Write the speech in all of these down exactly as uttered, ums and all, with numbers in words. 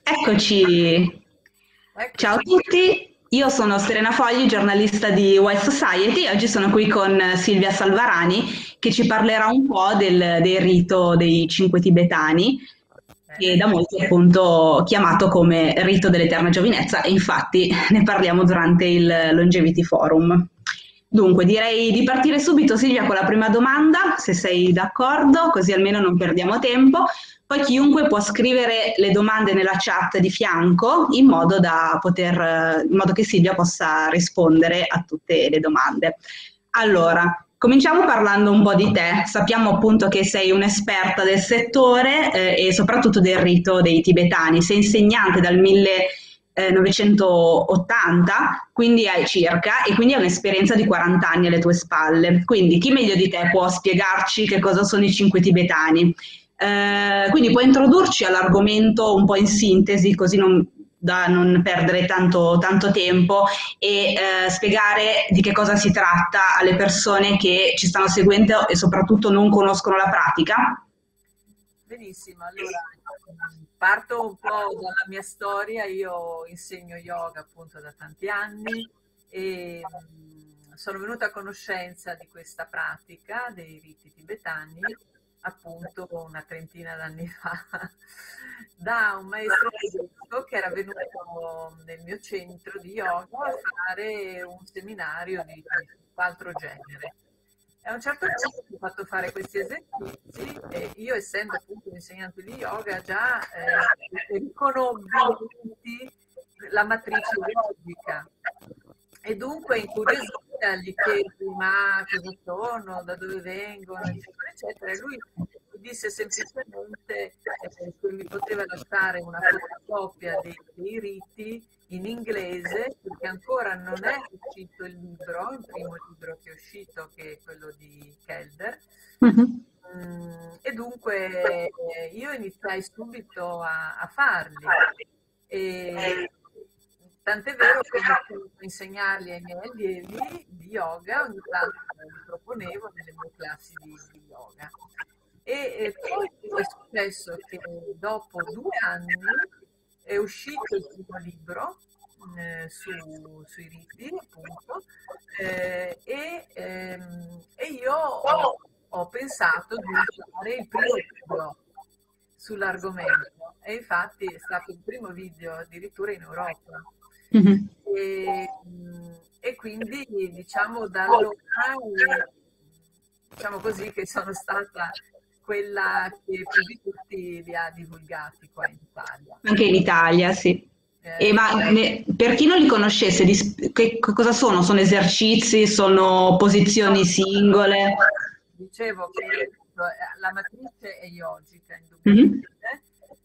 Eccoci, ciao a Eccoci. tutti, io sono Serena Fogli, giornalista di Wild Society e oggi sono qui con Silvia Salvarani che ci parlerà un po' del, del rito dei cinque tibetani, che Bene. da molti è appunto chiamato come rito dell'eterna giovinezza e infatti ne parliamo durante il Longevity Forum. Dunque, direi di partire subito Silvia con la prima domanda, se sei d'accordo, così almeno non perdiamo tempo. Poi chiunque può scrivere le domande nella chat di fianco in modo da poter, eh, in modo che Silvia possa rispondere a tutte le domande. Allora, cominciamo parlando un po' di te. Sappiamo appunto che sei un'esperta del settore eh, e soprattutto del rito dei tibetani. Sei insegnante dal millenovecentottanta, quindi hai circa, e quindi hai un'esperienza di quaranta anni alle tue spalle. Quindi chi meglio di te può spiegarci che cosa sono i cinque tibetani? Eh, quindi puoi introdurci all'argomento un po' in sintesi, così non, da non perdere tanto, tanto tempo e eh, spiegare di che cosa si tratta alle persone che ci stanno seguendo e soprattutto non conoscono la pratica. Benissimo, allora mh, parto un po' dalla mia storia. Io insegno yoga appunto da tanti anni e mh, sono venuta a conoscenza di questa pratica dei riti tibetani appunto una trentina d'anni fa da un maestro tedesco che era venuto nel mio centro di yoga a fare un seminario di tutt'altro genere. E a un certo punto mi ho fatto fare questi esercizi e io, essendo appunto un insegnante di yoga, già eh, riconobbi la matrice yogica. E dunque incuriosita gli chiesi ma cosa sono, da dove vengono, eccetera, eccetera. E lui mi disse semplicemente eh, che mi poteva lasciare una fotocopia dei, dei riti in inglese, perché ancora non è uscito il libro, il primo libro che è uscito, che è quello di Kelder. Mhm. Mm, e dunque eh, io iniziai subito a, a farli. E tant'è vero che iniziavo a insegnarli ai miei allievi di yoga, ogni tanto li proponevo nelle mie classi di, di yoga. E, e poi è successo che dopo due anni è uscito il primo libro eh, su- sui riti, appunto, eh, e, ehm, e io ho, ho pensato di fare il primo video sull'argomento e infatti è stato il primo video addirittura in Europa. Mhm. E, mh, e quindi diciamo da allora, eh, diciamo così, che sono stata quella che più di tutti li ha divulgati qua in Italia. Anche in Italia, sì. E Eh, ma ne- per chi non li conoscesse, di sp- che che cosa sono? Sono esercizi, sono posizioni singole? Dicevo che appunto, eh, la matrice è yogica, Mhm. indubbiamente,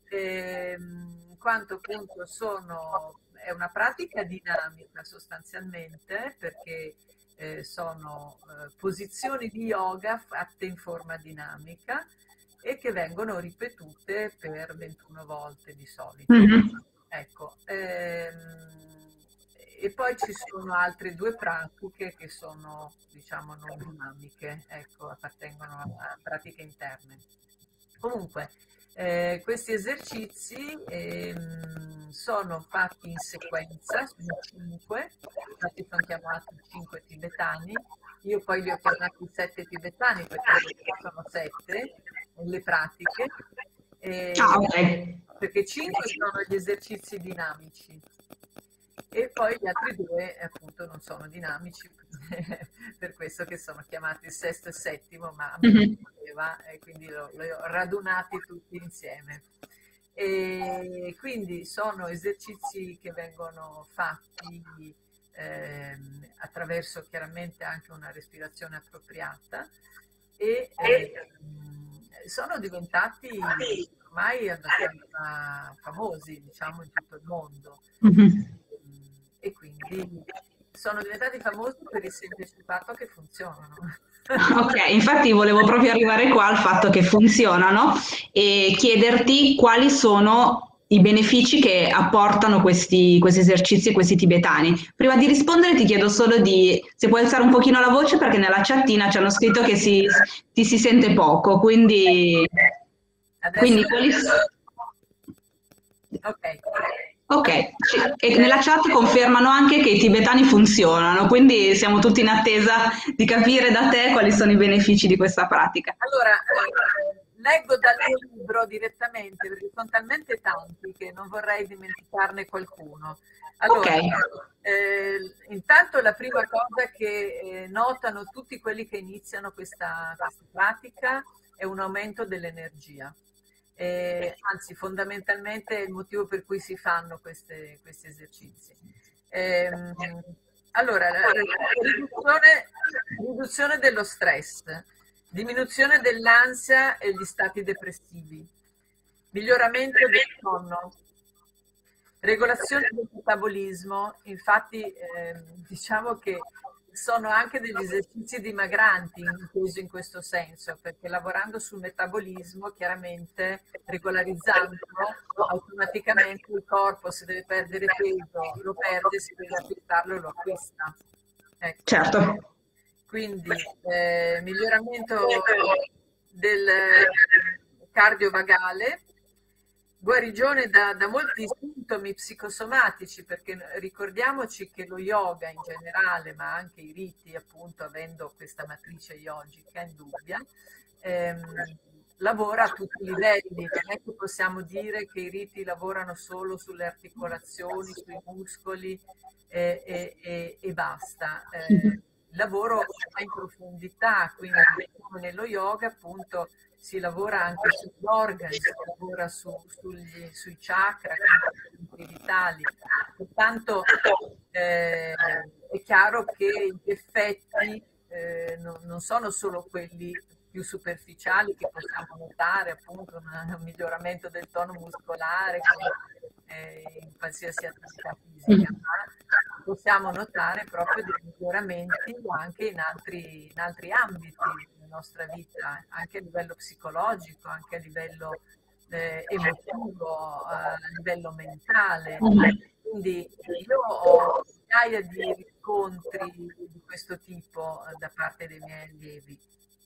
ehm, in quanto appunto sono, è una pratica dinamica sostanzialmente, perché eh, sono eh, posizioni di yoga fatte in forma dinamica e che vengono ripetute per ventuno volte di solito. Mhm. Ecco, ehm, e poi ci sono altre due pratiche che sono, diciamo, non dinamiche, ecco, appartengono a, a pratiche interne. Comunque, eh, questi esercizi ehm, sono fatti in sequenza, sono cinque, infatti sono chiamati cinque tibetani. Io poi li ho chiamati sette tibetani perché sono sette le pratiche, Ah, e- ok. perché cinque sono gli esercizi dinamici e poi gli altri due appunto non sono dinamici, per questo che sono chiamati il sesto e il settimo, ma a me non Mhm. piaceva e quindi lo- li ho radunati tutti insieme. E quindi sono esercizi che vengono fatti ehm, attraverso chiaramente anche una respirazione appropriata e ehm, sono diventati ormai abbastanza famosi, diciamo, in tutto il mondo. Mhm. E quindi sono diventati famosi per il semplice fatto che funzionano. Ok, infatti volevo proprio arrivare qua al fatto che funzionano e chiederti quali sono i benefici che apportano questi, questi esercizi e questi tibetani. Prima di rispondere ti chiedo solo di, se puoi alzare un pochino la voce perché nella chattina ci hanno scritto che si, ti si sente poco, quindi, Adesso quindi quali, Ok. Ok, e nella chat confermano anche che i tibetani funzionano, quindi siamo tutti in attesa di capire da te quali sono i benefici di questa pratica. Allora, eh, leggo dal mio libro direttamente, perché sono talmente tanti che non vorrei dimenticarne qualcuno. Ok, Allora, eh, intanto la prima cosa che eh, notano tutti quelli che iniziano questa, questa pratica è un aumento dell'energia. Eh, anzi, fondamentalmente è il motivo per cui si fanno queste, questi esercizi. Ehm, allora, la riduzione, riduzione dello stress, diminuzione dell'ansia e gli stati depressivi, miglioramento del sonno, regolazione del metabolismo. Infatti eh, diciamo che sono anche degli esercizi dimagranti inteso in questo senso, perché lavorando sul metabolismo, chiaramente regolarizzandolo, automaticamente il corpo, se deve perdere peso lo perde, se deve acquistarlo lo acquista. Ecco. certo. Quindi eh, miglioramento del cardiovagale, guarigione da, da molti sintomi psicosomatici, perché ricordiamoci che lo yoga in generale, ma anche i riti, appunto, avendo questa matrice yogica indubbia, ehm, lavora a tutti i livelli. Non è che possiamo dire che i riti lavorano solo sulle articolazioni, sui muscoli eh, e, e, e basta. Eh, il lavoro va in profondità, quindi nello yoga appunto si lavora anche sugli organi, si lavora su, sugli, sui chakra, i vitali. Pertanto eh, è chiaro che gli effetti eh, non, non sono solo quelli più superficiali che possiamo notare, appunto un, un miglioramento del tono muscolare eh, in qualsiasi attività fisica, ma possiamo notare proprio dei miglioramenti anche in altri, in altri ambiti della nostra vita, anche a livello psicologico, anche a livello eh, emotivo, eh, a livello mentale. Quindi io ho migliaia di riscontri di questo tipo da parte dei miei allievi.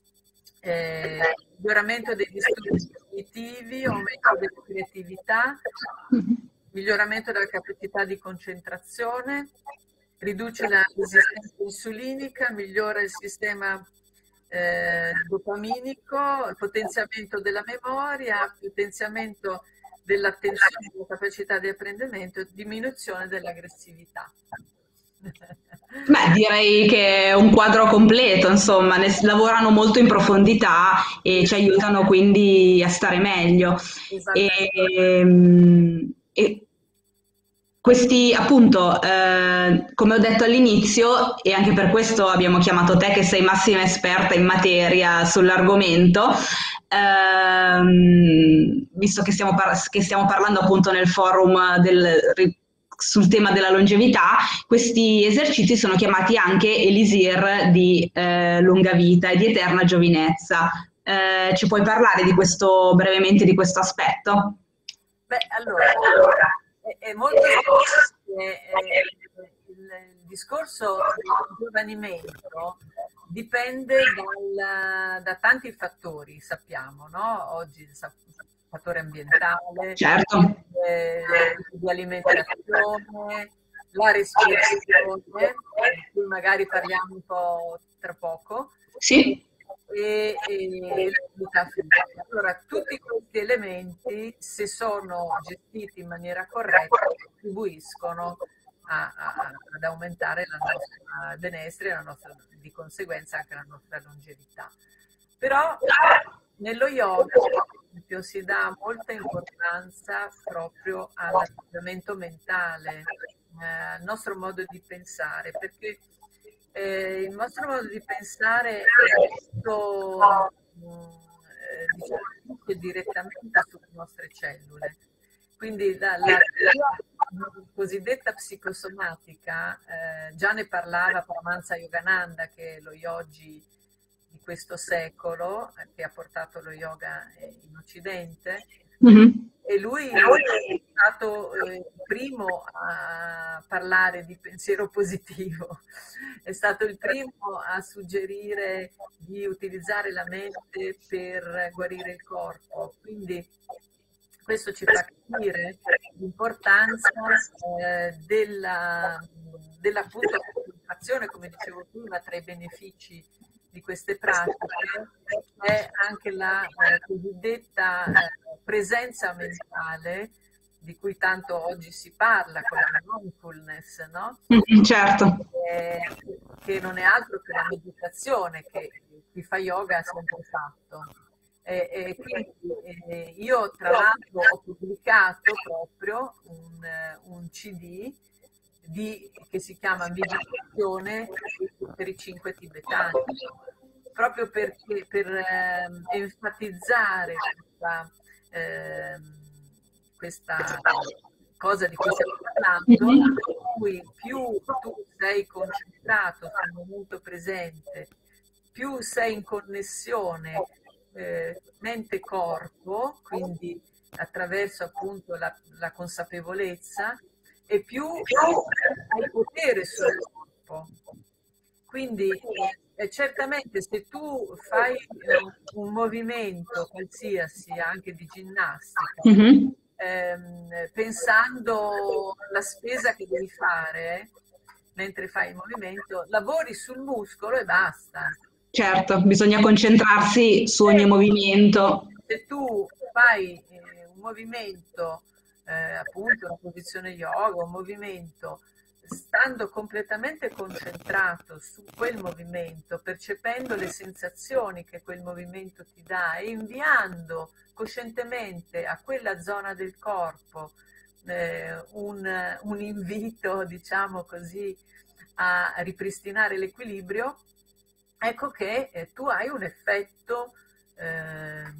Eh, miglioramento dei disturbi cognitivi, aumento della creatività, miglioramento della capacità di concentrazione, riduce la resistenza insulinica, migliora il sistema eh, dopaminico, il potenziamento della memoria, potenziamento dell'attenzione, della capacità di apprendimento, diminuzione dell'aggressività. Beh, direi che è un quadro completo, insomma, ne, lavorano molto in profondità e ci aiutano quindi a stare meglio. E, e questi, appunto, eh, come ho detto all'inizio, e anche per questo abbiamo chiamato te che sei massima esperta in materia sull'argomento, ehm, visto che stiamo, par- che stiamo parlando appunto nel forum del sul tema della longevità, questi esercizi sono chiamati anche elisir di eh, lunga vita e di eterna giovinezza. Eh, ci puoi parlare di questo brevemente di questo aspetto? Beh, allora, è, è molto semplice. Il, il discorso del giovanimento dipende dal, da tanti fattori, sappiamo, no? Oggi il fattore ambientale, certo. eh, di alimentazione, la respirazione, di cui magari parliamo un po' tra poco, sì. e, e l'attività fisica. Allora, tutti questi elementi, se sono gestiti in maniera corretta, contribuiscono a, a, ad aumentare la nostra benessere e la nostra, di conseguenza anche la nostra longevità. Però nello yoga si dà molta importanza proprio all'atteggiamento mentale, eh, al nostro modo di pensare, perché eh, il nostro modo di pensare è tutto, eh, diciamo, direttamente sulle nostre cellule. Quindi la, la, la cosiddetta psicosomatica, eh, già ne parlava Paramahansa Yogananda, che è lo yogi di questo secolo, che ha portato lo yoga in Occidente, mm-hmm. E lui è stato eh, il primo a parlare di pensiero positivo, è stato il primo a suggerire di utilizzare la mente per guarire il corpo. Quindi questo ci fa capire l'importanza eh, della, della appunto, concentrazione, come dicevo prima, tra i benefici di queste pratiche è anche la eh, cosiddetta eh, presenza mentale, di cui tanto oggi si parla, con la mindfulness, no? Mm, certo. Eh, che non è altro che la meditazione che chi fa yoga ha sempre fatto. E, e quindi eh, io tra l'altro ho pubblicato proprio un, un C D di, che si chiama Meditazione per i cinque tibetani, proprio perché, per eh, enfatizzare questa, eh, questa cosa di cui stiamo parlando, in cui più tu sei concentrato sul momento presente, più sei in connessione eh, mente-corpo, quindi attraverso appunto la, la consapevolezza, e più hai potere sul corpo. Quindi eh, certamente se tu fai eh, un movimento qualsiasi, anche di ginnastica, mm-hmm. ehm, pensando alla spesa che devi fare mentre fai il movimento, lavori sul muscolo e basta. Certo, bisogna concentrarsi su ogni movimento. Se tu fai eh, un movimento, eh, appunto una posizione yoga, un movimento, stando completamente concentrato su quel movimento, percependo le sensazioni che quel movimento ti dà e inviando coscientemente a quella zona del corpo eh, un, un invito, diciamo così, a ripristinare l'equilibrio, ecco che eh, tu hai un effetto eh,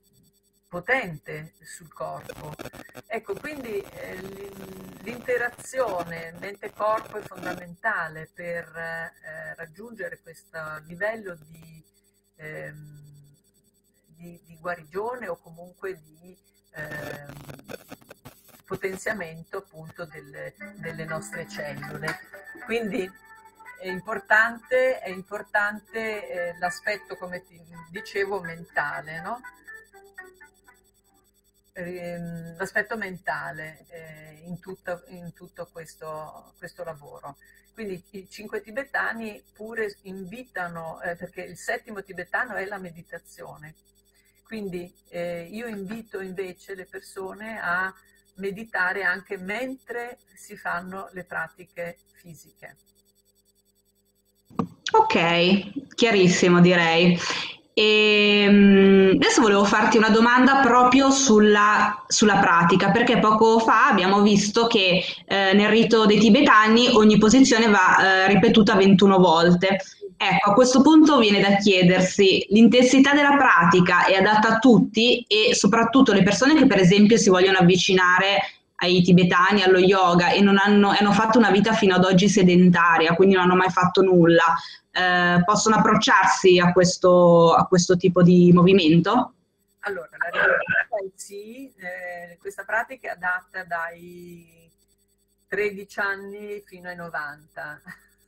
potente sul corpo. Ecco, quindi eh, l'interazione mente-corpo è fondamentale per eh, raggiungere questo livello di, ehm, di, di guarigione o comunque di ehm, potenziamento appunto delle, delle nostre cellule. Quindi è importante, è importante eh, l'aspetto, come ti dicevo, mentale, no? L'aspetto mentale eh, in, tutto, in tutto questo, questo lavoro. Quindi i cinque tibetani pure invitano, eh, perché il settimo tibetano è la meditazione, quindi eh, io invito invece le persone a meditare anche mentre si fanno le pratiche fisiche. Ok, chiarissimo direi. E adesso volevo farti una domanda proprio sulla, sulla pratica, perché poco fa abbiamo visto che eh, nel rito dei tibetani ogni posizione va eh, ripetuta ventuno volte. Ecco, a questo punto viene da chiedersi, l'intensità della pratica è adatta a tutti e soprattutto le persone che per esempio si vogliono avvicinare ai tibetani, allo yoga e non hanno, hanno fatto una vita fino ad oggi sedentaria, quindi non hanno mai fatto nulla. Eh, possono approcciarsi a questo, a questo tipo di movimento? Allora, la risposta è sì, eh, questa pratica è adatta dai tredici anni fino ai novanta.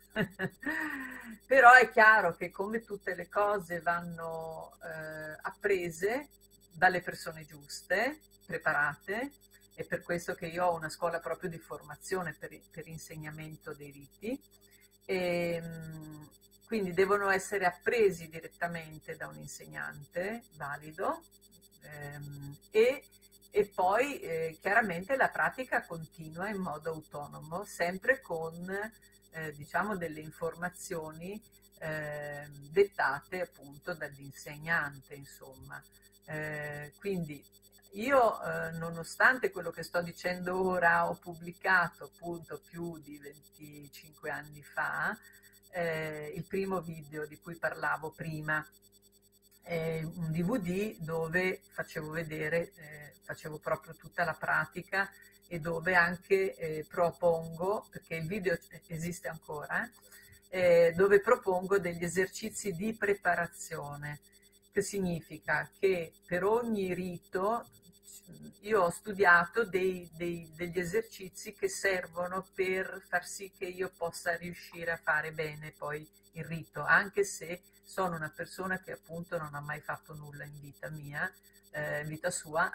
Però è chiaro che come tutte le cose vanno eh, apprese dalle persone giuste, preparate, è per questo che io ho una scuola proprio di formazione per, per insegnamento dei riti. E, quindi devono essere appresi direttamente da un insegnante valido ehm, e, e poi eh, chiaramente la pratica continua in modo autonomo, sempre con eh, diciamo delle informazioni eh, dettate appunto dall'insegnante, insomma. Eh, quindi io, eh, nonostante quello che sto dicendo ora, ho pubblicato appunto più di venticinque anni fa eh, il primo video di cui parlavo prima, eh, un D V D dove facevo vedere, eh, facevo proprio tutta la pratica e dove anche eh, propongo, perché il video esiste ancora, eh, dove propongo degli esercizi di preparazione, che significa che per ogni rito io ho studiato dei, dei, degli esercizi che servono per far sì che io possa riuscire a fare bene poi il rito, anche se sono una persona che appunto non ha mai fatto nulla in vita mia, eh, in vita sua,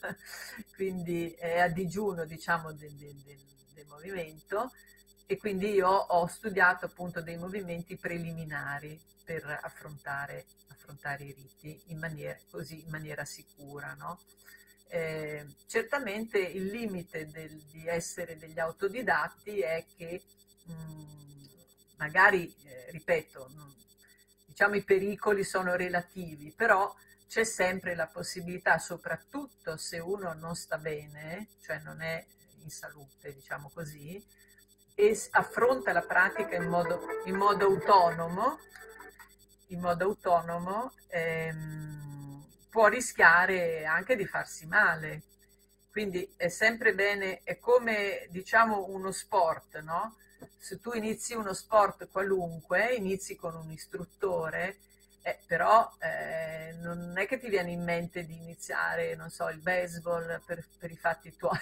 quindi è a digiuno, diciamo, del, del, del, del movimento, e quindi io ho studiato appunto dei movimenti preliminari per affrontare, affrontare i riti in maniera, così, in maniera sicura, no? Eh, certamente il limite del, di essere degli autodidatti è che mh, magari, eh, ripeto, mh, diciamo i pericoli sono relativi, però c'è sempre la possibilità, soprattutto se uno non sta bene, cioè non è in salute, diciamo così, e affronta la pratica in modo, in modo autonomo, in modo autonomo, ehm, può rischiare anche di farsi male. Quindi è sempre bene, è come diciamo uno sport, no? Se tu inizi uno sport qualunque, inizi con un istruttore, eh, però eh, non è che ti viene in mente di iniziare, non so, il baseball per, per i fatti tuoi.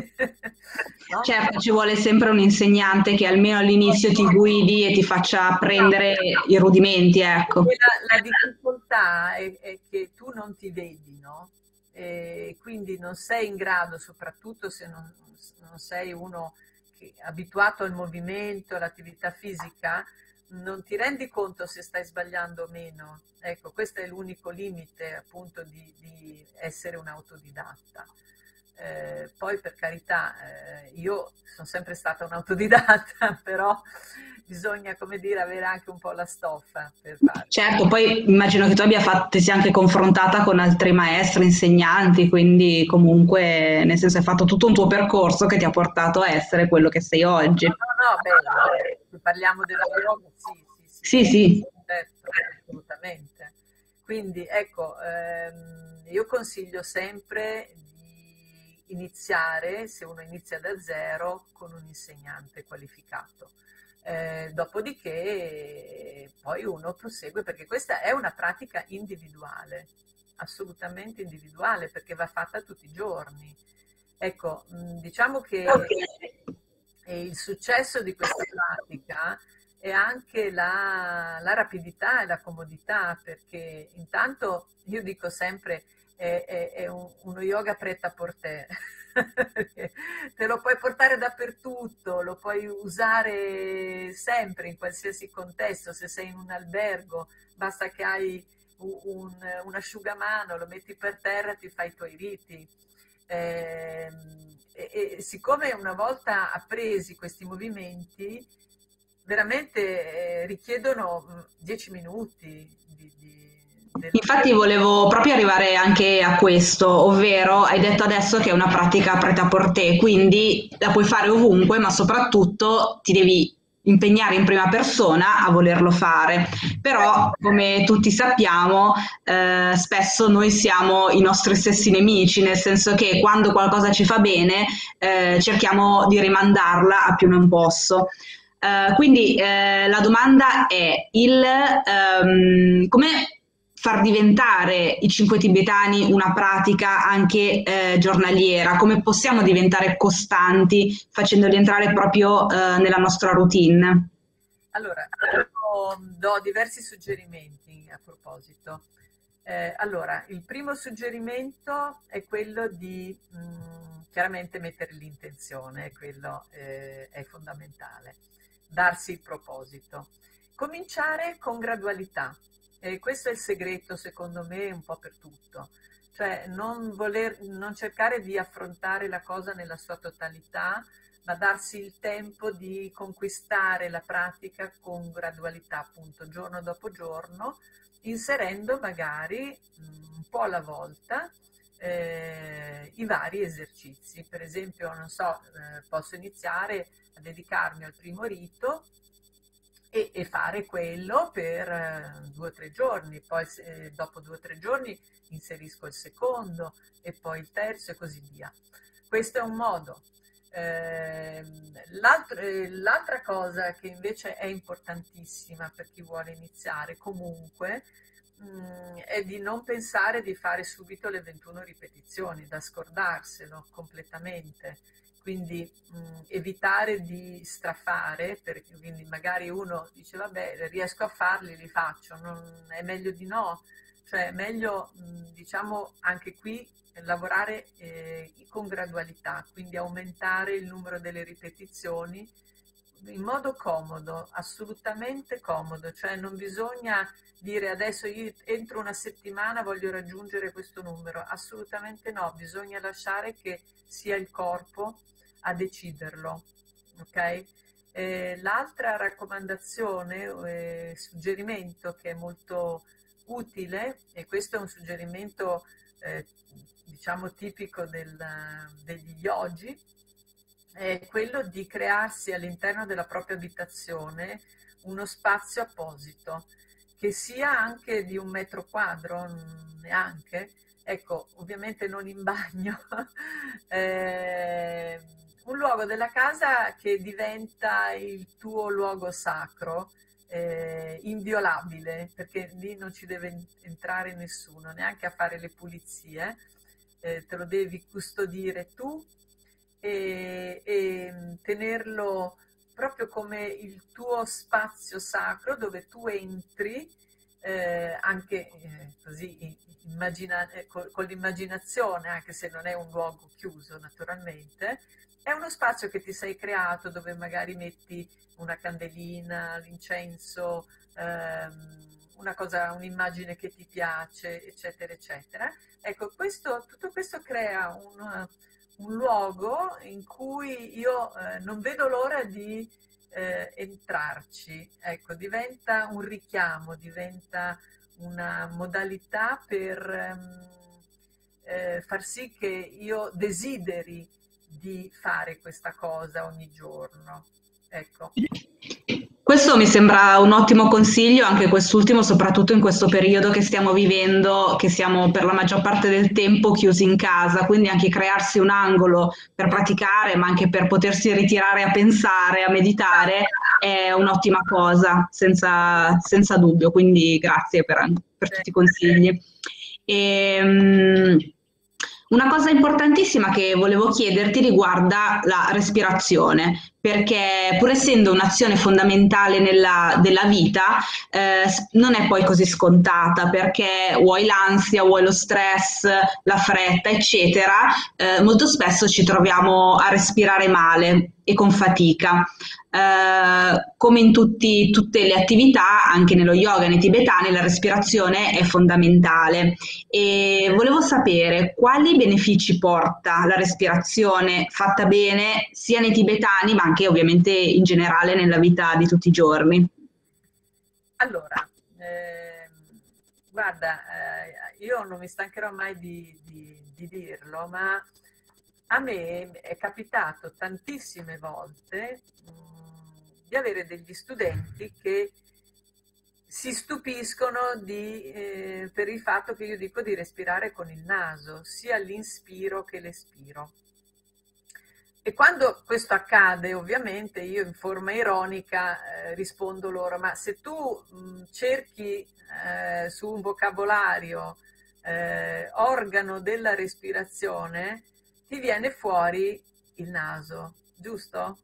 No? Certo, ci vuole sempre un insegnante che almeno all'inizio ti guidi e ti faccia prendere i rudimenti, ecco. La, la difficoltà è, è che tu non ti vedi, no? E quindi non sei in grado, soprattutto se non, non sei uno che è abituato al movimento, all'attività fisica, non ti rendi conto se stai sbagliando o meno. Ecco, questo è l'unico limite appunto di, di essere un autodidatta. Eh, poi per carità, eh, io sono sempre stata un autodidatta, però bisogna, come dire, avere anche un po' la stoffa per farlo. Certo, poi immagino che tu abbia fatto, ti sia anche confrontata con altri maestri, insegnanti, quindi comunque nel senso hai fatto tutto un tuo percorso che ti ha portato a essere quello che sei oggi. No, no, no, beh, se parliamo della yoga, sì, sì, sì, sì, sì. Certo, assolutamente. Quindi ecco, ehm, io consiglio sempre di iniziare, se uno inizia da zero, con un insegnante qualificato. Eh, dopodiché poi uno prosegue, perché questa è una pratica individuale, assolutamente individuale, perché va fatta tutti i giorni. Ecco, diciamo che il successo di questa pratica è anche la, la rapidità e la comodità, perché intanto io dico sempre è, è, è un, uno yoga prêt-à-porter. Te lo puoi portare dappertutto, lo puoi usare sempre in qualsiasi contesto. Se sei in un albergo, basta che hai un, un, un asciugamano, lo metti per terra, ti fai i tuoi riti. Eh, e, e siccome una volta appresi questi movimenti, veramente eh, richiedono dieci minuti di, di Infatti volevo proprio arrivare anche a questo, ovvero hai detto adesso che è una pratica prêt-à-porter, quindi la puoi fare ovunque, ma soprattutto ti devi impegnare in prima persona a volerlo fare. Però, come tutti sappiamo, eh, spesso noi siamo i nostri stessi nemici, nel senso che quando qualcosa ci fa bene, eh, cerchiamo di rimandarla a più non posso. Uh, quindi eh, la domanda è il um, come far diventare i cinque tibetani una pratica anche eh, giornaliera, come possiamo diventare costanti facendoli entrare proprio eh, nella nostra routine? Allora, io do diversi suggerimenti a proposito. Eh, allora, il primo suggerimento è quello di mh, chiaramente mettere l'intenzione, quello eh, è fondamentale, darsi il proposito. Cominciare con gradualità. E questo è il segreto, secondo me, un po' per tutto. Cioè non, voler, non cercare di affrontare la cosa nella sua totalità, ma darsi il tempo di conquistare la pratica con gradualità, appunto, giorno dopo giorno, inserendo magari un po' alla volta eh, i vari esercizi. Per esempio, non so, eh, posso iniziare a dedicarmi al primo rito, E, e fare quello per eh, due o tre giorni, poi eh, dopo due o tre giorni inserisco il secondo e poi il terzo e così via. Questo è un modo. Eh, l'altra cosa che invece è importantissima per chi vuole iniziare comunque mh, è di non pensare di fare subito le ventuno ripetizioni, da scordarselo completamente. Quindi mh, evitare di strafare, perché quindi magari uno dice vabbè riesco a farli, li faccio, non, è meglio di no, cioè è meglio mh, diciamo anche qui lavorare eh, con gradualità, quindi aumentare il numero delle ripetizioni in modo comodo, assolutamente comodo, cioè non bisogna dire adesso io entro una settimana voglio raggiungere questo numero, assolutamente no, bisogna lasciare che sia il corpo a deciderlo, ok? Eh, l'altra raccomandazione, eh, suggerimento che è molto utile, e questo è un suggerimento eh, diciamo tipico del, degli yogi, è quello di crearsi all'interno della propria abitazione uno spazio apposito, che sia anche di un metro quadro, neanche, ecco, ovviamente non in bagno, eh, un luogo della casa che diventa il tuo luogo sacro, eh, inviolabile, perché lì non ci deve entrare nessuno, neanche a fare le pulizie, eh, te lo devi custodire tu e, e tenerlo proprio come il tuo spazio sacro dove tu entri eh, anche eh, così immagina, eh, con, con l'immaginazione, anche se non è un luogo chiuso naturalmente, è uno spazio che ti sei creato dove magari metti una candelina, l'incenso, ehm, una cosa, un'immagine che ti piace, eccetera, eccetera. Ecco, questo, tutto questo crea un, un luogo in cui io eh, non vedo l'ora di eh, entrarci. Ecco, diventa un richiamo, diventa una modalità per ehm, eh, far sì che io desideri di fare questa cosa ogni giorno. Ecco. Questo mi sembra un ottimo consiglio, anche quest'ultimo, soprattutto in questo periodo che stiamo vivendo, che siamo per la maggior parte del tempo chiusi in casa, quindi anche crearsi un angolo per praticare, ma anche per potersi ritirare a pensare, a meditare, è un'ottima cosa, senza, senza dubbio, quindi grazie per, per tutti i consigli. E, um, una cosa importantissima che volevo chiederti riguarda la respirazione, perché pur essendo un'azione fondamentale nella, della vita, eh, non è poi così scontata, perché vuoi l'ansia, vuoi lo stress, la fretta, eccetera, eh, molto spesso ci troviamo a respirare male e con fatica. Eh, come in tutti, tutte le attività, anche nello yoga e nei tibetani, la respirazione è fondamentale. E volevo sapere quali benefici porta la respirazione fatta bene sia nei tibetani, ma anche ovviamente in generale nella vita di tutti i giorni. Allora, eh, guarda, eh, io non mi stancherò mai di, di, di dirlo, ma a me è capitato tantissime volte mh, di avere degli studenti che si stupiscono di, eh, per il fatto che io dico di respirare con il naso, sia l'inspiro che l'espiro. E quando questo accade, ovviamente, io in forma ironica eh, rispondo loro, ma se tu mh, cerchi eh, su un vocabolario eh, organo della respirazione, ti viene fuori il naso, giusto?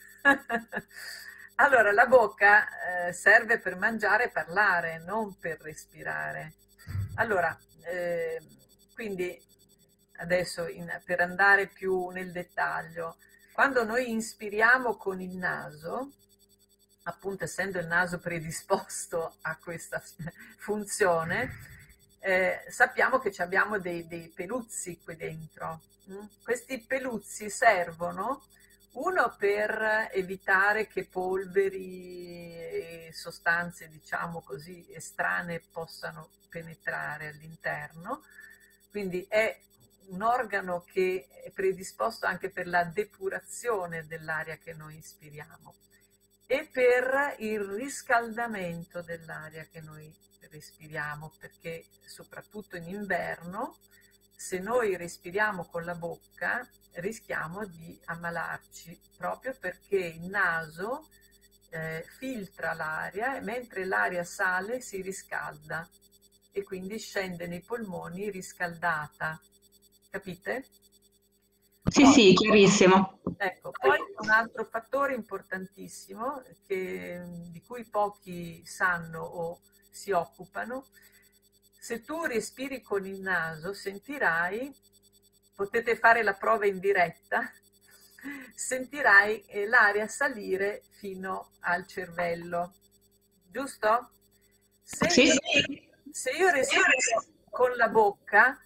Allora, la bocca eh, serve per mangiare e parlare, non per respirare. Allora, eh, quindi adesso in, per andare più nel dettaglio, quando noi inspiriamo con il naso, appunto essendo il naso predisposto a questa funzione, eh, sappiamo che abbiamo dei, dei peluzzi qui dentro. Mm? Questi peluzzi servono uno per evitare che polveri e sostanze, diciamo così, estranee possano penetrare all'interno, quindi è un organo che è predisposto anche per la depurazione dell'aria che noi ispiriamo e per il riscaldamento dell'aria che noi respiriamo, perché soprattutto in inverno, se noi respiriamo con la bocca, rischiamo di ammalarci, proprio perché il naso eh, filtra l'aria e mentre l'aria sale si riscalda. e quindi scende nei polmoni riscaldata, capite? Sì, Poi, sì, chiarissimo. ecco, poi un altro fattore importantissimo che, di cui pochi sanno o si occupano: se tu respiri con il naso, sentirai, potete fare la prova in diretta, sentirai l'aria salire fino al cervello, giusto? Se Sì, io, se io respiro con la bocca,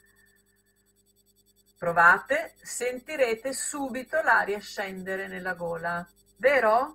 provate, sentirete subito l'aria scendere nella gola, vero?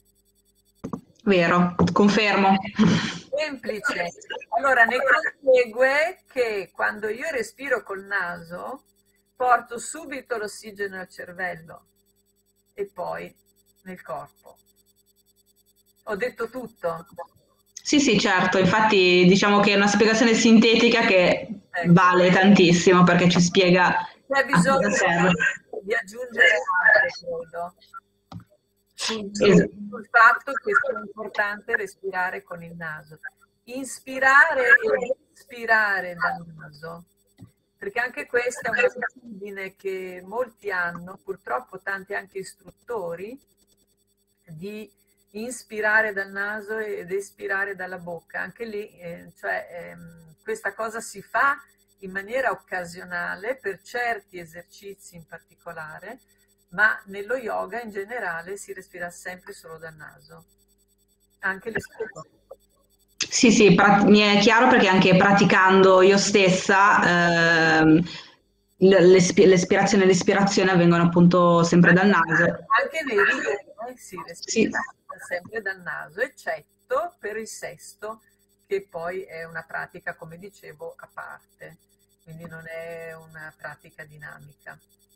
vero, confermo. Semplice. Allora, ne consegue che quando io respiro col naso, porto subito l'ossigeno al cervello e poi nel corpo. Ho detto tutto? Sì, sì, certo, infatti diciamo che è una spiegazione sintetica che Ecco. vale tantissimo perché ci spiega C'è a bisogno cosa serve. di aggiungere altro, credo, sul, Es- sul fatto che sia importante respirare con il naso. Inspirare e espirare dal naso, perché anche questa è un'abitudine che molti hanno, purtroppo tanti anche istruttori, di inspirare dal naso ed espirare dalla bocca. Anche lì, eh, cioè, ehm, questa cosa si fa in maniera occasionale per certi esercizi in particolare, ma nello yoga in generale si respira sempre solo dal naso. Anche le scuole. Sì, sì, pra- mi è chiaro perché anche praticando io stessa, ehm, l- l'espi- l'espirazione e l'espirazione avvengono appunto sempre dal naso. Anche nei ritmi si Sì. respira sempre dal naso, eccetto per il sesto, che poi è una pratica, come dicevo, a parte, quindi non è una pratica dinamica.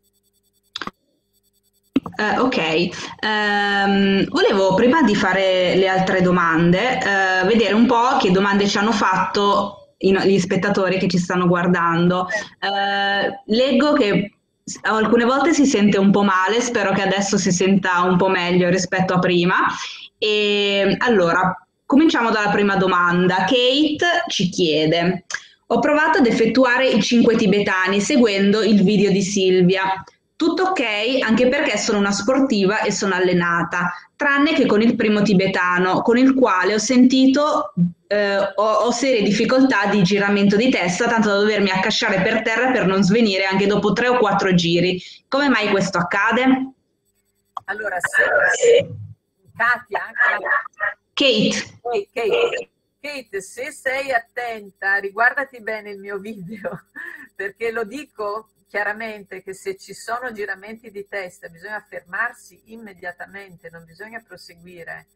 Eh, ok, Ehm, volevo prima di fare le altre domande, eh, vedere un po' che domande ci hanno fatto i no- gli spettatori che ci stanno guardando. Eh, leggo che s- alcune volte si sente un po' male, spero che adesso si senta un po' meglio rispetto a prima. E allora, cominciamo dalla prima domanda. Kate ci chiede: Ho provato ad effettuare i cinque tibetani seguendo il video di Silvia. Tutto ok, anche perché sono una sportiva e sono allenata, tranne che con il primo tibetano, con il quale ho sentito, eh, ho, ho serie difficoltà di giramento di testa, tanto da dovermi accasciare per terra per non svenire anche dopo tre o quattro giri. Come mai questo accade? Allora, se Katia, Kate. Kate, Kate, Kate, se sei attenta, riguardati bene il mio video, perché lo dico chiaramente che se ci sono giramenti di testa bisogna fermarsi immediatamente, non bisogna proseguire.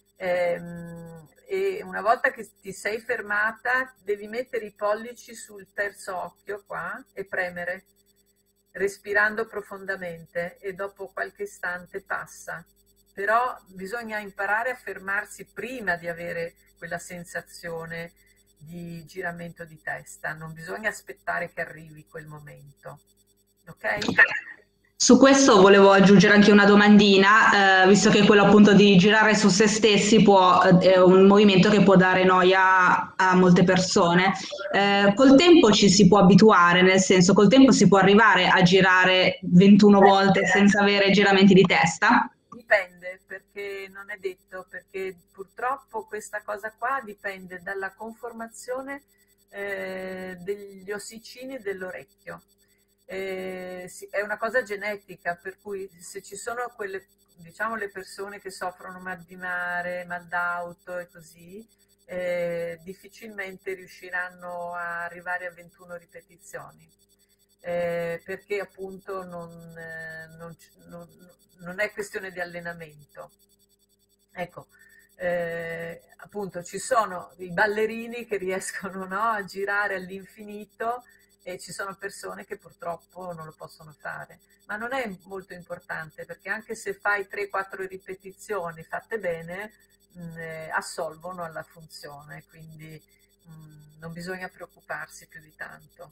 Ehm, e una volta che ti sei fermata devi mettere i pollici sul terzo occhio qua e premere, respirando profondamente, e dopo qualche istante passa. Però bisogna imparare a fermarsi prima di avere quella sensazione di giramento di testa, non bisogna aspettare che arrivi quel momento, ok? Su questo volevo aggiungere anche una domandina, eh, visto che quello appunto di girare su se stessi può, è un movimento che può dare noia a molte persone. Eh, col tempo ci si può abituare, nel senso, col tempo si può arrivare a girare ventuno volte senza avere giramenti di testa? Dipende, perché non è detto, perché purtroppo questa cosa qua dipende dalla conformazione eh, degli ossicini dell'orecchio. Eh, sì, è una cosa genetica, per cui se ci sono quelle, diciamo, le persone che soffrono mal di mare, mal d'auto e così, eh, difficilmente riusciranno a arrivare a ventuno ripetizioni, eh, perché appunto non, eh, non, non, non è questione di allenamento. Ecco, eh, appunto ci sono i ballerini che riescono, no, a girare all'infinito, e ci sono persone che purtroppo non lo possono fare, ma non è molto importante, perché anche se fai tre quattro ripetizioni fatte bene, mh, eh, assolvono alla funzione, quindi mh, non bisogna preoccuparsi più di tanto.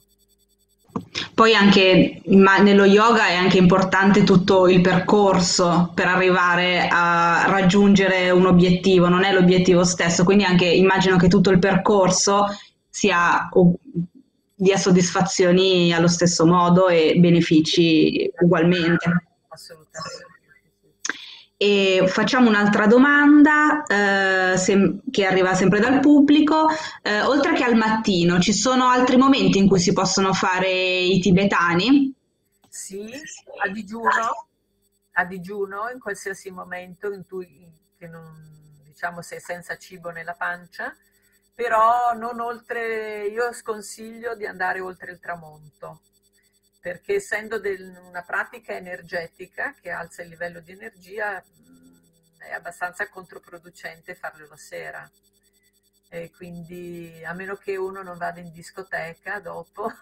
Poi anche ma nello yoga è anche importante tutto il percorso per arrivare a raggiungere un obiettivo, non è l'obiettivo stesso, quindi anche immagino che tutto il percorso sia o- dia soddisfazioni allo stesso modo e benefici ugualmente. Assolutamente. E facciamo un'altra domanda eh, sem- che arriva sempre dal pubblico. Eh, oltre che al mattino, ci sono altri momenti in cui si possono fare i tibetani? Sì, a digiuno, a digiuno in qualsiasi momento in cui che non, diciamo, sei senza cibo nella pancia, però non oltre, io sconsiglio di andare oltre il tramonto, perché essendo del- una pratica energetica che alza il livello di energia, mh, è abbastanza controproducente farlo la sera. E quindi, a meno che uno non vada in discoteca dopo.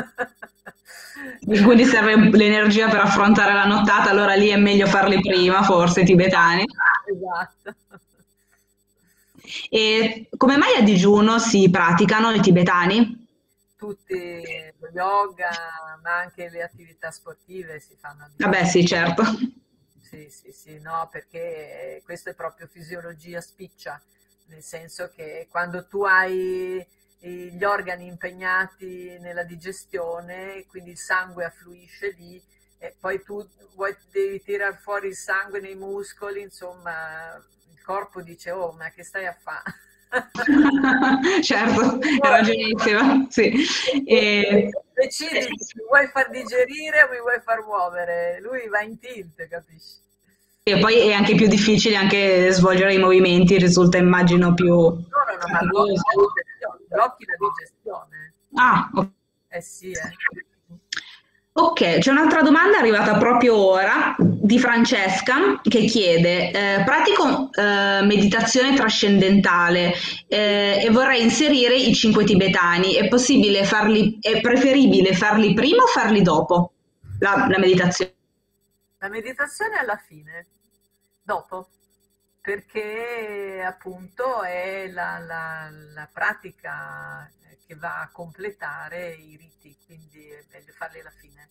E quindi serve l'energia per affrontare la nottata, allora lì è meglio farli prima, forse, i tibetani. Esatto. E come mai a digiuno si praticano i tibetani? Tutti lo yoga, ma anche le attività sportive si fanno a Vabbè, digiuno. sì, certo. Sì, sì, sì, no, perché questo è proprio fisiologia spiccia, nel senso che quando tu hai eh, gli organi impegnati nella digestione, quindi il sangue affluisce lì, e poi tu vuoi, devi tirare fuori il sangue nei muscoli, insomma, il corpo dice, oh, ma che stai a fare? Certo, è ragionevole, sì. E, Decidi, mi vuoi far digerire o mi vuoi far muovere? Lui va in tilt, capisci? e poi è anche più difficile anche svolgere i movimenti, risulta immagino più No, no, no, ma blocchi faticoso. la digestione, blocchi la digestione. Ah, ok. Eh sì, eh. Ok, c'è un'altra domanda arrivata proprio ora di Francesca che chiede, eh, pratico eh, meditazione trascendentale eh, e vorrei inserire i cinque tibetani, è possibile farli, è preferibile farli prima o farli dopo la, la meditazione? La meditazione è alla fine, dopo, perché appunto è la, la- la pratica che va a completare i riti, quindi è meglio farli alla fine.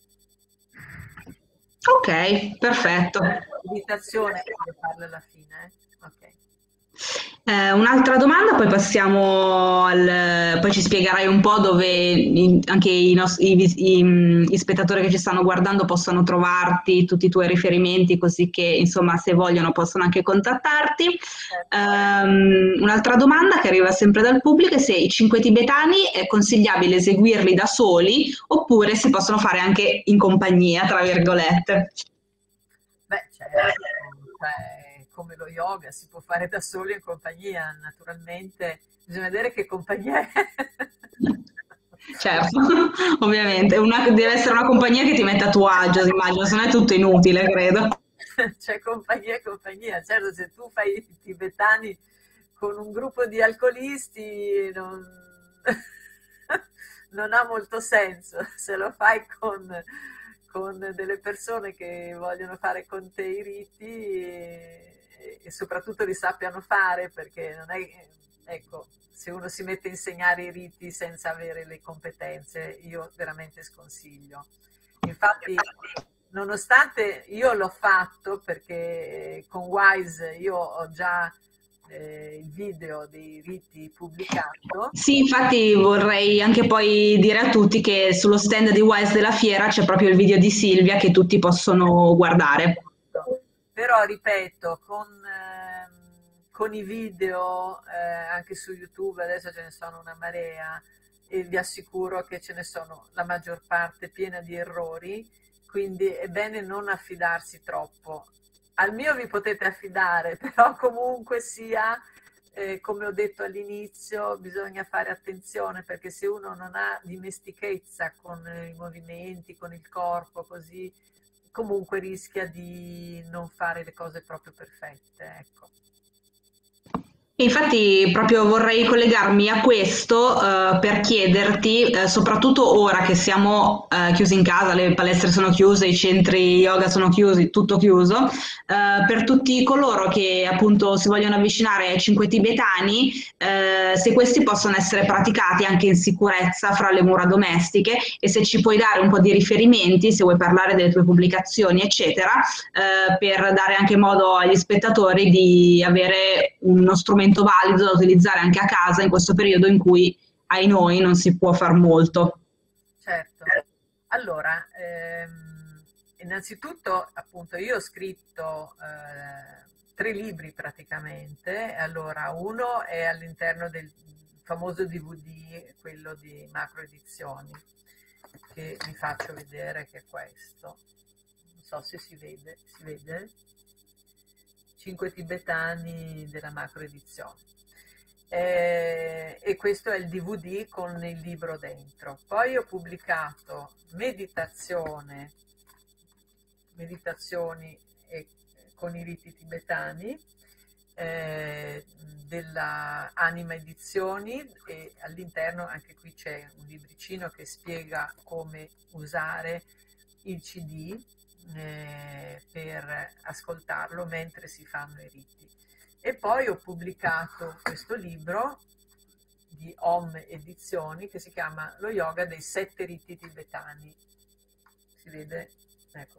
Ok, perfetto. La meditazione è meglio farla alla fine, eh? Ok. Eh, un'altra domanda, poi passiamo al, poi ci spiegherai un po' dove i- anche i, nos- i vis- i, mm, gli spettatori che ci stanno guardando possono trovarti, tutti i tuoi riferimenti, così che insomma se vogliono possono anche contattarti. Certo. Ehm, un'altra domanda che arriva sempre dal pubblico è se i cinque tibetani è consigliabile eseguirli da soli oppure si possono fare anche in compagnia, tra virgolette. Beh, certo, cioè, come lo yoga si può fare da soli o in compagnia, naturalmente bisogna vedere che compagnia è. Certo, ovviamente, una- deve essere una compagnia che ti mette a tuo agio, immagino, se no è tutto inutile, credo. C'è compagnia e compagnia, certo se tu fai i tibetani con un gruppo di alcolisti non, non ha molto senso, se lo fai con, con delle persone che vogliono fare con te i riti e, e soprattutto li sappiano fare, perché non è, ecco, se uno si mette a insegnare i riti senza avere le competenze, io veramente sconsiglio. Infatti, nonostante io l'ho fatto, perché con Wise io ho già eh, il video dei riti pubblicato. Sì, infatti vorrei anche poi dire a tutti che sullo stand di Wise della fiera c'è proprio il video di Silvia che tutti possono guardare. Però ripeto, con, ehm, con i video eh, anche su YouTube adesso ce ne sono una marea e vi assicuro che ce ne sono la maggior parte piena di errori, quindi è bene non affidarsi troppo. Al mio vi potete affidare, però comunque sia, eh, come ho detto all'inizio, bisogna fare attenzione, perché se uno non ha dimestichezza con i movimenti, con il corpo, così, comunque rischia di non fare le cose proprio perfette, ecco. Infatti proprio vorrei collegarmi a questo eh, per chiederti, eh, soprattutto ora che siamo eh, chiusi in casa, le palestre sono chiuse, i centri yoga sono chiusi, tutto chiuso, eh, per tutti coloro che appunto si vogliono avvicinare ai cinque tibetani, eh, se questi possono essere praticati anche in sicurezza fra le mura domestiche e se ci puoi dare un po' di riferimenti, se vuoi parlare delle tue pubblicazioni, eccetera, eh, per dare anche modo agli spettatori di avere uno strumento valido da utilizzare anche a casa in questo periodo in cui ai noi non si può far molto. Certo. Allora, ehm, innanzitutto, appunto, io ho scritto eh, tre libri praticamente. Allora, uno è all'interno del famoso D V D, quello di Macro Edizioni, che vi faccio vedere, che è questo. Non so se si vede, si vede? Cinque tibetani della Macro Edizioni. Eh, e questo è il D V D con il libro dentro. Poi ho pubblicato meditazione, meditazioni e, con i riti tibetani eh, della Anima Edizioni, e all'interno anche qui c'è un libricino che spiega come usare il C D eh, per ascoltarlo mentre si fanno i riti. E poi ho pubblicato questo libro di Om Edizioni che si chiama Lo yoga dei sette riti tibetani. Si vede? Ecco.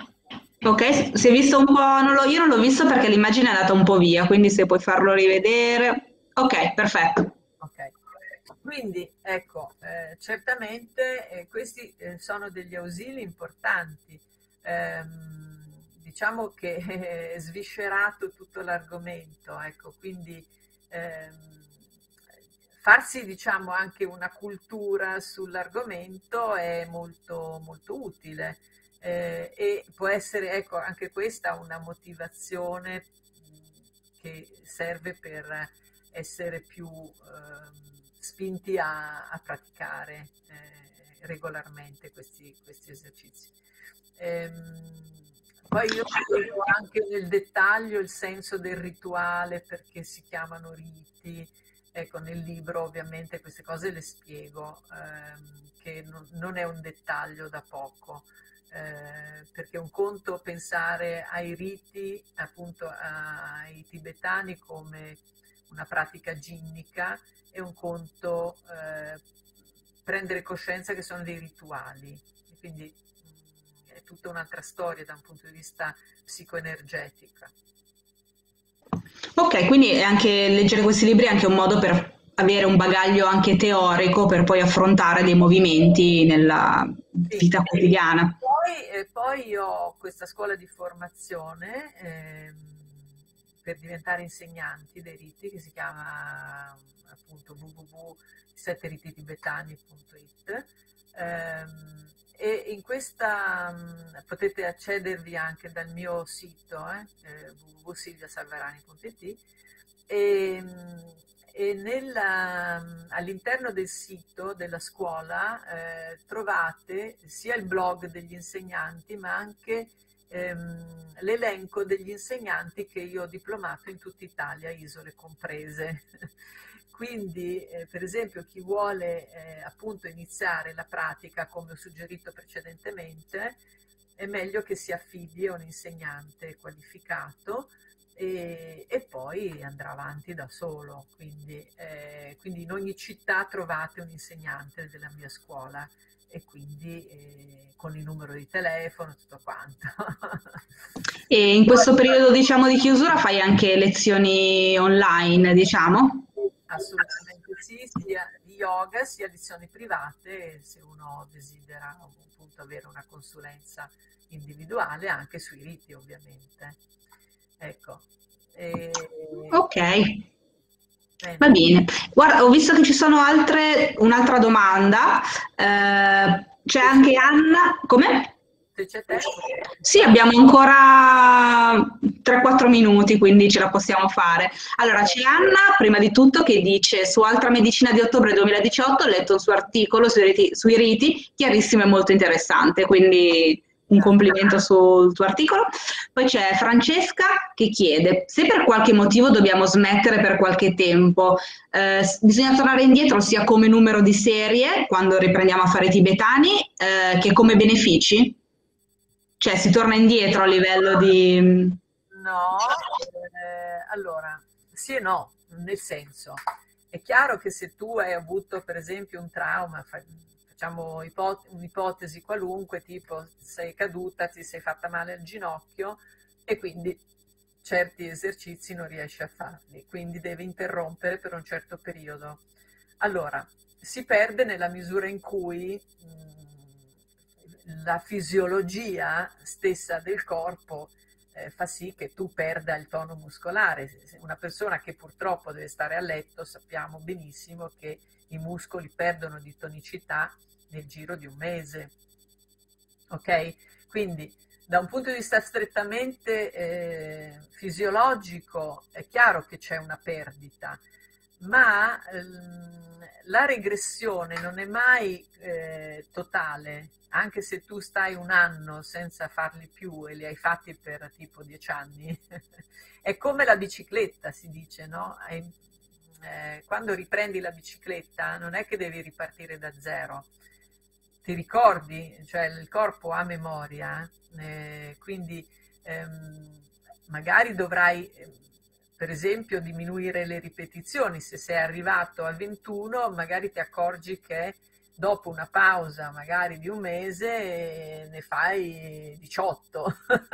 Ok, si è visto un po', non lo- io non l'ho visto perché l'immagine è andata un po' via, quindi se puoi farlo rivedere. Ok, perfetto. Ok. Quindi ecco, eh, certamente eh, questi eh, sono degli ausili importanti. Ehm, diciamo che è sviscerato tutto l'argomento, ecco, quindi ehm, farsi diciamo anche una cultura sull'argomento è molto, molto utile eh, e può essere ecco anche questa una motivazione che serve per essere più ehm, spinti a, a praticare eh, regolarmente questi, questi esercizi. Ehm, poi io spiego anche nel dettaglio il senso del rituale, perché si chiamano riti. Ecco, nel libro ovviamente queste cose le spiego, ehm, che non, non è un dettaglio da poco, eh, perché un conto pensare ai riti, appunto ai tibetani come una pratica ginnica, e un conto eh, prendere coscienza che sono dei rituali, e quindi è tutta un'altra storia da un punto di vista psicoenergetico. Ok, quindi è anche leggere questi libri è anche un modo per avere un bagaglio anche teorico per poi affrontare dei movimenti nella Sì. vita quotidiana. Poi, eh, poi io ho questa scuola di formazione ehm, per diventare insegnanti dei riti, che si chiama appunto w w w punto sette riti tibetani punto it. Ehm, e in questa mh, potete accedervi anche dal mio sito eh, eh, w w w punto silvia salvarani punto it, e, e nella, all'interno del sito della scuola eh, trovate sia il blog degli insegnanti, ma anche ehm, l'elenco degli insegnanti che io ho diplomato in tutta Italia, isole comprese. Quindi, eh, per esempio, chi vuole eh, appunto iniziare la pratica, come ho suggerito precedentemente, è meglio che si affidi a un insegnante qualificato e, e poi andrà avanti da solo. Quindi, eh, quindi in ogni città trovate un insegnante della mia scuola, e quindi eh, con il numero di telefono, tutto quanto. E in questo periodo, diciamo, di chiusura fai anche lezioni online, diciamo? Assolutamente sì, sia di yoga sia lezioni private, se uno desidera appunto avere una consulenza individuale, anche sui riti ovviamente. Ecco. E... Ok, va Bene. bene. Guarda, ho visto che ci sono altre, un'altra domanda. Eh, c'è Se c'è anche tempo, Anna. Come? se c'è tempo. Sì, abbiamo ancora tre quattro minuti, quindi ce la possiamo fare. Allora, c'è Anna, prima di tutto, che dice su Altra Medicina di ottobre duemiladiciotto, ho letto un suo articolo sui riti, sui riti, chiarissimo e molto interessante, quindi un complimento sul tuo articolo. Poi c'è Francesca che chiede se per qualche motivo dobbiamo smettere per qualche tempo, eh, bisogna tornare indietro sia come numero di serie quando riprendiamo a fare i tibetani, eh, che come benefici? Cioè si torna indietro a livello di... No, eh, allora, sì e no, nel senso, è chiaro che se tu hai avuto per esempio un trauma, fa- facciamo ipot- un'ipotesi qualunque, tipo sei caduta, ti sei fatta male al ginocchio e quindi certi esercizi non riesci a farli, quindi devi interrompere per un certo periodo. Allora, si perde nella misura in cui mh, la fisiologia stessa del corpo eh, fa sì che tu perda il tono muscolare. Una persona che purtroppo deve stare a letto, sappiamo benissimo che i muscoli perdono di tonicità nel giro di un mese. Ok? Quindi da un punto di vista strettamente eh, fisiologico è chiaro che c'è una perdita, ma ehm, la regressione non è mai eh, totale, anche se tu stai un anno senza farli più e li hai fatti per tipo dieci anni. È come la bicicletta, si dice, no? È, eh, quando riprendi la bicicletta non è che devi ripartire da zero, ti ricordi, cioè il corpo ha memoria, eh, quindi ehm, magari dovrai per esempio diminuire le ripetizioni. Se sei arrivato a ventuno, magari ti accorgi che dopo una pausa magari di un mese ne fai diciotto.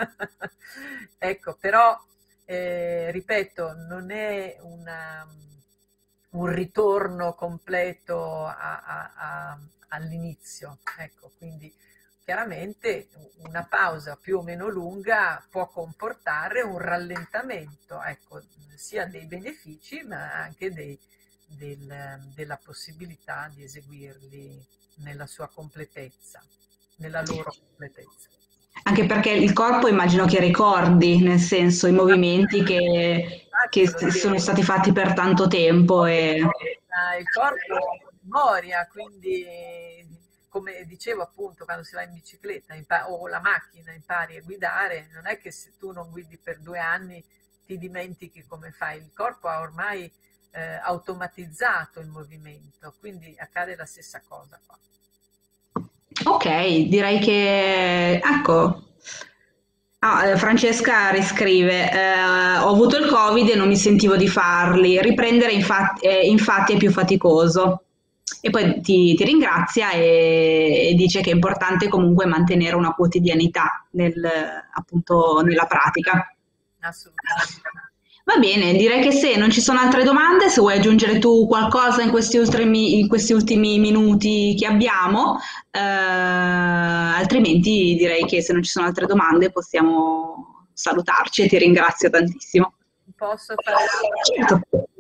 Ecco, però eh, ripeto, non è una, un ritorno completo a, a, a, all'inizio, ecco, quindi chiaramente una pausa più o meno lunga può comportare un rallentamento, ecco, sia dei benefici ma anche dei, del, della possibilità di eseguirli nella sua completezza, nella loro completezza. Anche perché il corpo immagino che ricordi, nel senso, i movimenti che, che sono stati fatti per tanto tempo. E... il corpo ha memoria, quindi come dicevo appunto, quando si va in bicicletta o la macchina impari a guidare, non è che se tu non guidi per due anni ti dimentichi come fai, il corpo ha ormai eh, automatizzato il movimento, quindi accade la stessa cosa qua. Ok, direi che, ecco, ah, Francesca riscrive, eh, ho avuto il Covid e non mi sentivo di farli, riprendere infatti, eh, infatti è più faticoso. E poi ti, ti ringrazia e, e dice che è importante comunque mantenere una quotidianità nel, appunto nella pratica. Assolutamente. Va bene, direi che se non ci sono altre domande, se vuoi aggiungere tu qualcosa in questi ultimi, in questi ultimi minuti che abbiamo, eh, altrimenti direi che se non ci sono altre domande possiamo salutarci e ti ringrazio tantissimo. Posso fare certo.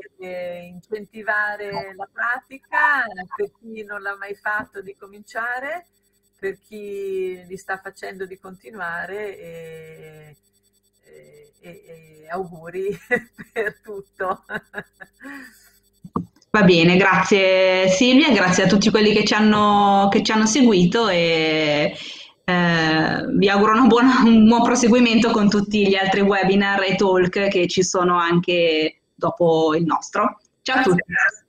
Incentivare la pratica per chi non l'ha mai fatto di cominciare, per chi li sta facendo di continuare e, e, e auguri per tutto. Va bene, grazie Silvia, grazie a tutti quelli che ci hanno, che ci hanno seguito e eh, vi auguro una buona, un buon proseguimento con tutti gli altri webinar e talk che ci sono anche dopo il nostro. Ciao a tutti.